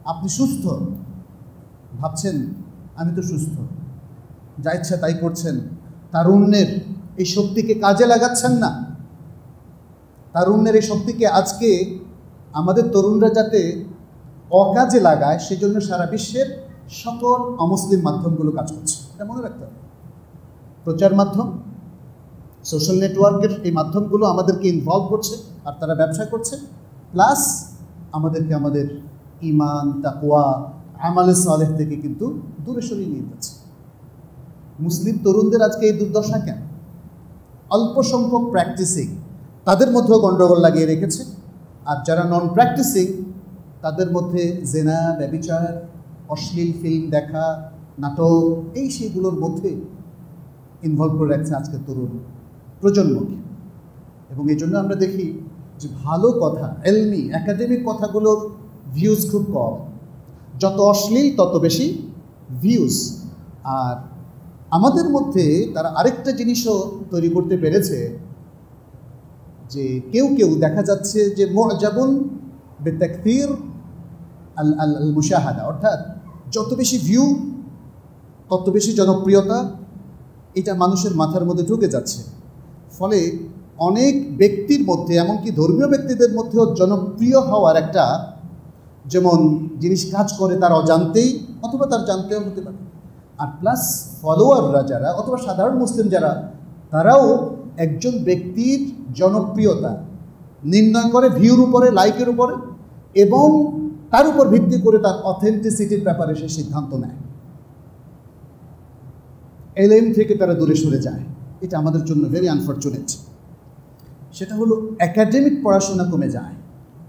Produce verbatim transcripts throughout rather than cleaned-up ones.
আপনি সুস্থ ভাবছেন, আমি তো সুস্থ, যা ইচ্ছা তাই করছেন, তারুণ্যের এই শক্তিকে কাজে লাগাচ্ছেন না। তারুণ্যের এই শক্তিকে আজকে আমাদের তরুণরা যাতে অকাজে লাগায় সেজন্য সারা বিশ্বের সকল অমুসলিম মাধ্যমগুলো কাজ করছে, এটা মনে রাখতে হবে। প্রচার মাধ্যম, সোশ্যাল নেটওয়ার্কের এই মাধ্যমগুলো আমাদেরকে ইনভলভ করছে আর তারা ব্যবসা করছে, প্লাস আমাদেরকে আমাদের ঈমান, তাকওয়া, আমালে সালেহ থেকে কিন্তু দূরে সরিয়ে নিয়ে যাচ্ছে। মুসলিম তরুণদের আজকে এই দুর্দশা কেন? অল্প সংখ্যক প্র্যাকটিসিং তাদের মধ্যেও গণ্ডগোল লাগিয়ে রেখেছে, আর যারা নন প্র্যাকটিসিং তাদের মধ্যে জেনা, ব্যভিচার, অশ্লীল ফিল্ম দেখা, নাটক, এই সেইগুলোর মধ্যে ইনভলভ করে রাখছে আজকের তরুণ প্রজন্মকে। এবং এই জন্য আমরা দেখি যে ভালো কথা, এলমি একাডেমিক কথাগুলোর ভিউজ খুব কম, যত অশ্লীল তত বেশি ভিউজ। আর আমাদের মধ্যে তারা আরেকটা জিনিসও তৈরি করতে পেরেছে যে কেউ কেউ দেখা যাচ্ছে যে মুআজাবুন বিতাকসীর আল আল মুশাহাদা, অর্থাৎ যত বেশি ভিউ তত বেশি জনপ্রিয়তা, এটা মানুষের মাথার মধ্যে ঢুকে যাচ্ছে। ফলে অনেক ব্যক্তির মধ্যে, এমনকি ধর্মীয় ব্যক্তিদের মধ্যেও জনপ্রিয় হওয়ার একটা যেমন জিনিস কাজ করে তার অজান্তেই, অথবা তার জানতেও হতে পারে। আর প্লাস ফলোয়াররা যারা, অথবা সাধারণ মুসলিম যারা, তারাও একজন ব্যক্তির জনপ্রিয়তা নির্ণয় করে ভিউর উপরে, লাইকের উপরে, এবং তার উপর ভিত্তি করে তার অথেন্টিসিটির ব্যাপারে সে সিদ্ধান্ত নেয়। এলএম থেকে তারা দূরে সরে যায়, এটা আমাদের জন্য ভেরি আনফর্চুনেট। সেটা হলো একাডেমিক পড়াশোনা কমে যায়,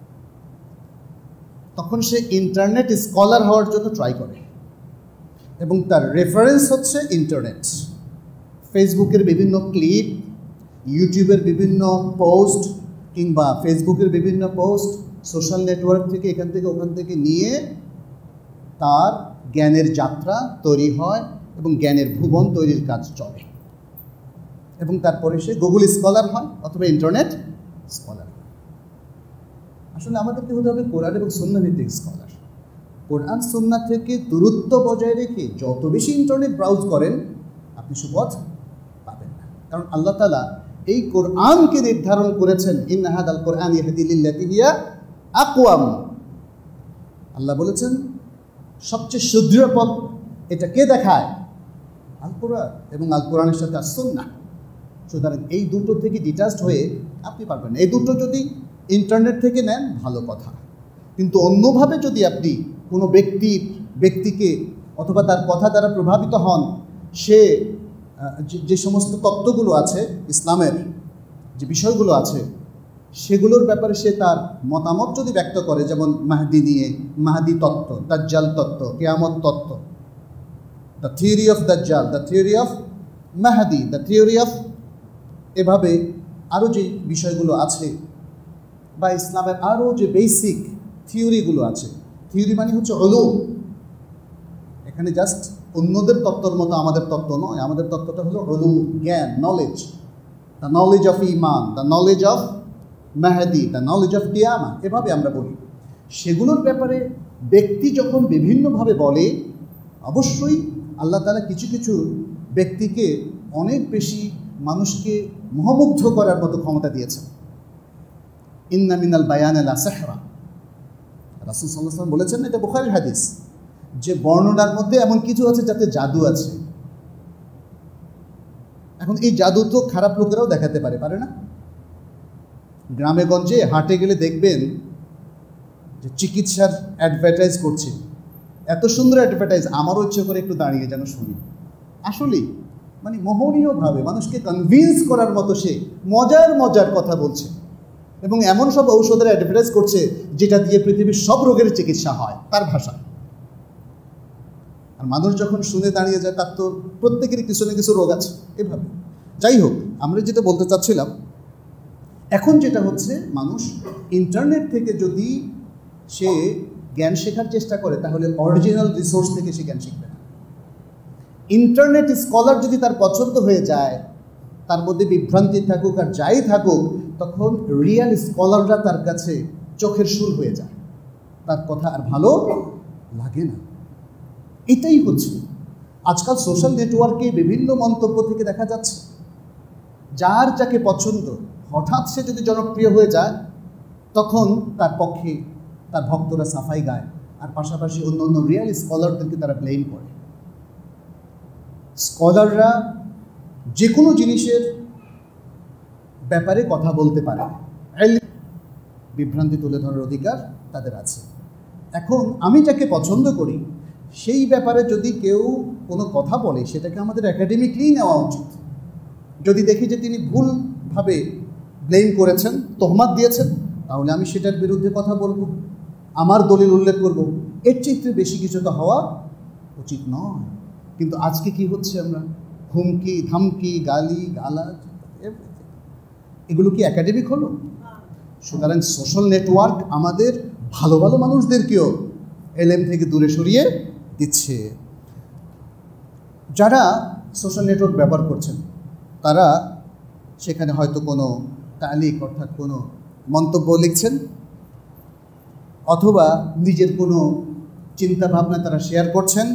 তখন সে ইন্টারনেট স্কলার হওয়ার জন্য ট্রাই করে, এবং তার রেফারেন্স হচ্ছে ইন্টারনেট, ফেসবুকের বিভিন্ন ক্লিপ, ইউটিউবের বিভিন্ন পোস্ট, কিংবা ফেসবুকের বিভিন্ন পোস্ট, সোশ্যাল নেটওয়ার্ক থেকে এখান থেকে ওখান থেকে নিয়ে তার জ্ঞানের যাত্রা তৈরি হয় এবং জ্ঞানের ভুবন তৈরির কাজ চলে, এবং তারপরে সে গুগল স্কলার হয় অথবা ইন্টারনেট স্কলার হয়। আসলে আমাদেরকে হতে হবে কোরআন এবং সুন্নাহ ভিত্তিক স্কলার। কোরআন সুন্নাহ থেকে দূরত্ব বজায় রেখে যত বেশি ইন্টারনেট ব্রাউজ করেন আপনি সুপথ পাবেন না, কারণ আল্লাহ তাআলা এই কোরআনকে নির্ধারণ করেছেন, ইন্না হাদাল কোরআন ইয়াহদি লিল্লাতি হিয়া আকওয়াম। আল্লাহ বলেছেন সবচেয়ে সুদৃঢ় পথ এটা কে দেখায়? আল কোরআন এবং আল কোরআনের সাথে আস সুন্নাহ। সুতরাং এই দুটো থেকে ডিটাচড হয়ে আপনি পারবেন না। এই দুটো যদি ইন্টারনেট থেকে নেন ভালো কথা, কিন্তু অন্যভাবে যদি আপনি কোনো ব্যক্তির ব্যক্তিকে অথবা তার কথা দ্বারা প্রভাবিত হন, সে যে সমস্ত তত্ত্বগুলো আছে ইসলামের, যে বিষয়গুলো আছে সেগুলোর ব্যাপারে সে তার মতামত যদি ব্যক্ত করে, যেমন মাহদি নিয়ে, মাহদি তত্ত্ব, দাজ্জাল তত্ত্ব, কিয়ামত তত্ত্ব, দ্য থিওরি অফ দাজ্জাল, দ্য থিওরি অফ মাহদি, দ্য থিওরি অফ, এভাবে আরও যে বিষয়গুলো আছে, বা ইসলামের আরও যে বেসিক থিওরিগুলো আছে। থিওরি মানে হচ্ছে উলুম, এখানে জাস্ট অন্যদের তত্ত্বর মতো আমাদের তত্ত্ব নয়, আমাদের তত্ত্বটা হলো উলুম, জ্ঞান, নলেজ, দ্য নলেজ অফ ইমান, দ্য নলেজ অফ মাহদি, দ্য নলেজ অফ কিয়ামা, এভাবে আমরা বলি। সেগুলোর ব্যাপারে ব্যক্তি যখন বিভিন্নভাবে বলে, অবশ্যই আল্লাহ তাআলা কিছু কিছু ব্যক্তিকে অনেক বেশি মানুষকে মোহমুগ্ধ করার মতো ক্ষমতা দিয়েছেন। ইন্না মিনাল বায়ানি লা সিহরা, রাসূল সাল্লাল্লাহু আলাইহি ওয়াসাল্লাম বলেছেন, এটা বুখারীর হাদিস, যে বর্ণনার মধ্যে এমন কিছু আছে যাতে জাদু আছে। এখন এই জাদু তো খারাপ লোকেরাও দেখাতে পারে, পারে না? গ্রামে গঞ্জে হাটে গেলে দেখবেন যে চিকিৎসার অ্যাডভার্টাইজ করছে, এত সুন্দর অ্যাডভার্টাইজ, আমারও ইচ্ছে করে একটু দাঁড়িয়ে যেন শুনি। আসলেই মানে মোহনীয়ভাবে মানুষকে কনভিন্স করার মতো সে মজার মজার কথা বলছে, এবং এমন সব ঔষধের অ্যাডভার্টাইজ করছে যেটা দিয়ে পৃথিবীর সব রোগের চিকিৎসা হয় তার ভাষায়। আর মানুষ যখন শুনে দাঁড়িয়ে যায়, তার তো প্রত্যেকেরই কিছু না কিছু রোগ আছে এভাবে। যাই হোক, আমরা যেটা বলতে চাচ্ছিলাম, এখন যেটা হচ্ছে, মানুষ ইন্টারনেট থেকে যদি সে জ্ঞান শেখার চেষ্টা করে তাহলে অরিজিনাল রিসোর্স থেকে সে জ্ঞান শিখবে না। ইন্টারনেট স্কলার যদি তার পছন্দ হয়ে যায়, তার মধ্যে বিভ্রান্তি থাকুক আর যাই থাকুক, তখন রিয়েল স্কলাররা তার কাছে চোখের শুল হয়ে যায়, তার কথা আর ভালো লাগে না। এটাই হচ্ছে আজকাল সোশ্যাল নেটওয়ার্কে বিভিন্ন মন্তব্য থেকে দেখা যাচ্ছে যার যাকে পছন্দ হঠাৎ সে যদি জনপ্রিয় হয়ে যায় তখন তার পক্ষে তার ভক্তরা সাফাই গায়, আর পাশাপাশি অন্য অন্য রিয়েল স্কলারদেরকে তারা ব্লেম করে। স্কলাররা যে কোনো জিনিসের ব্যাপারে কথা বলতে পারে, বিভ্রান্তি তুলে ধরার অধিকার তাদের আছে। এখন আমি যাকে পছন্দ করি সেই ব্যাপারে যদি কেউ কোনো কথা বলে সেটাকে আমাদের একাডেমিকলি নেওয়া উচিত। যদি দেখি যে তিনি ভুলভাবে ব্লেম করেছেন, তহমাত দিয়েছেন, তাহলে আমি সেটার বিরুদ্ধে কথা বলবো, আমার দলিল উল্লেখ করব। এর চেয়ে বেশি কিছু তো হওয়া উচিত নয়। কিন্তু আজকে কি হচ্ছে, আমরা হুমকি ধামকি গালি গালাজ এগুলো কি একাডেমিক হলো? সুতরাং সোশ্যাল নেটওয়ার্ক আমাদের ভালো ভালো মানুষদেরকেও এলএম থেকে দূরে সরিয়ে দিচ্ছে। যারা সোশ্যাল নেটওয়ার্ক ব্যবহার করছেন তারা সেখানে হয়তো কোনো তালিক অর্থাৎ কোনো মন্তব্য লিখছেন, অথবা নিজের কোনো চিন্তা ভাবনা তারা শেয়ার করছেন,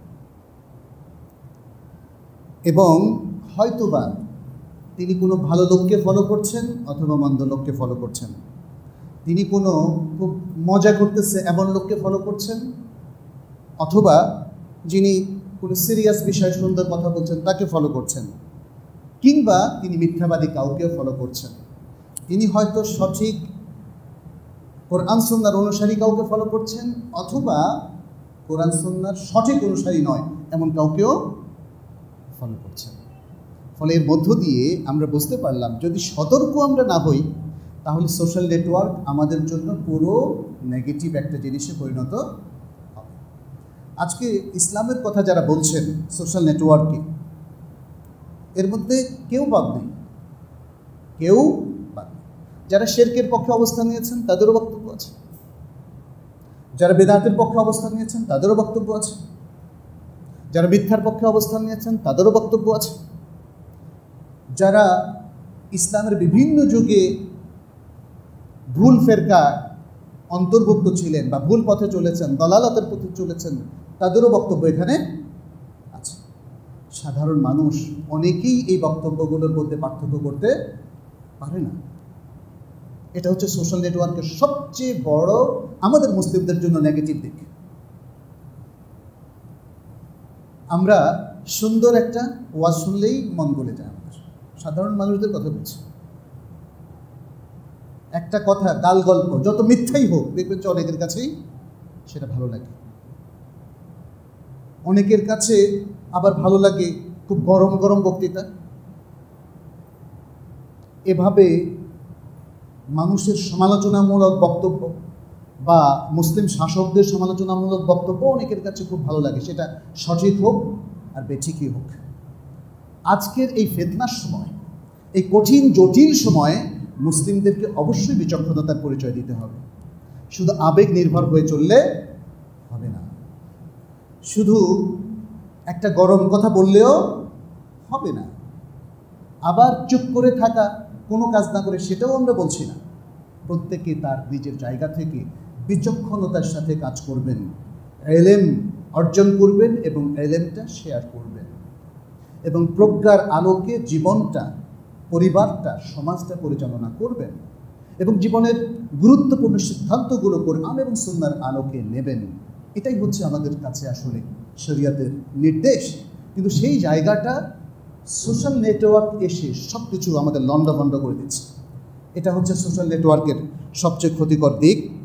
এবং হয়তোবা তিনি কোনো ভালো লোককে ফলো করছেন অথবা মন্দ লোককে ফলো করছেন। তিনি কোনো খুব মজা করতেছে এমন লোককে ফলো করছেন, অথবা যিনি কোনো সিরিয়াস বিষয়ে সুন্দর কথা বলছেন তাকে ফলো করছেন, কিংবা তিনি মিথ্যাবাদী কাউকেও ফলো করছেন। তিনি হয়তো সঠিক কোরআন সুন্নাহর অনুসারী কাউকে ফলো করছেন, অথবা কোরআন সুন্নাহর সঠিক অনুসারী নয় এমন কাউকেও ফলো করছেন। ফলে এর মধ্য দিয়ে আমরা বুঝতে পারলাম যদি সতর্ক আমরা না হই তাহলে সোশ্যাল নেটওয়ার্ক আমাদের জন্য পুরো নেগেটিভ একটা জিনিসে পরিণত হবে। আজকে ইসলামের কথা যারা বলছেন সোশ্যাল নেটওয়ার্কে, এর মধ্যে কেউ বাদ নেই, কেউ বাদ নেই। যারা শিরকের পক্ষে অবস্থান নিয়েছেন তাদেরও বক্তব্য আছে, যারা বেদাতের পক্ষে অবস্থান নিয়েছেন তাদেরও বক্তব্য আছে, যারা মিথ্যার পক্ষে অবস্থান নিয়েছেন তাদেরও বক্তব্য আছে, যারা ইসলামের বিভিন্ন যুগে ভুল ফেরকা অন্তর্ভুক্ত ছিলেন বা ভুল পথে চলেছেন, দলালতের পথে চলেছেন, তাদেরও বক্তব্য এখানে আছে। সাধারণ মানুষ অনেকেই এই বক্তব্যগুলোর মধ্যে পার্থক্য করতে পারে না। এটা হচ্ছে সোশ্যাল নেটওয়ার্কের সবচেয়ে বড় আমাদের মুসলিমদের জন্য নেগেটিভ দিক। আমরা সুন্দর একটা ওয়াজ শুনলেই মন গলে যায় আমাদের, সাধারণ মানুষদের কথা বলছি। একটা কথা গাল গল্প যত মিথ্যাই হোক দেখবেন যে অনেকের কাছেই সেটা ভালো লাগে। অনেকের কাছে আবার ভালো লাগে খুব গরম গরম বক্তৃতা। এভাবে মানুষের সমালোচনামূলক বক্তব্য বা মুসলিম শাসকদের সমালোচনামূলক বক্তব্য অনেকের কাছে খুব ভালো লাগে, সেটা সঠিক হোক আর বেঠিকই হোক। আজকের এই ফিতনার সময়, এই কঠিন জটিল সময়ে মুসলিমদেরকে অবশ্যই বিচক্ষণতার পরিচয় দিতে হবে। শুধু আবেগ নির্ভর হয়ে চললে হবে না, শুধু একটা গরম কথা বললেও হবে না, আবার চুপ করে থাকা, কোনো কাজ না করে সেটাও আমরা বলছি না। প্রত্যেকে তার নিজের জায়গা থেকে বিচক্ষণতার সাথে কাজ করবেন, এলেম অর্জন করবেন এবং এলেমটা শেয়ার করবেন, এবং প্রজ্ঞার আলোকে জীবনটা, পরিবারটা, সমাজটা পরিচালনা করবেন, এবং জীবনের গুরুত্বপূর্ণ সিদ্ধান্তগুলো কোরআন এবং সুন্নাহর আলোকে নেবেন। এটাই হচ্ছে আমাদের কাছে আসলে শরিয়াতের নির্দেশ। কিন্তু সেই জায়গাটা সোশ্যাল নেটওয়ার্ক এসে সব কিছু আমাদের লন্ডভন্ড করে দিচ্ছে। এটা হচ্ছে সোশ্যাল নেটওয়ার্কের সবচেয়ে ক্ষতিকর দিক।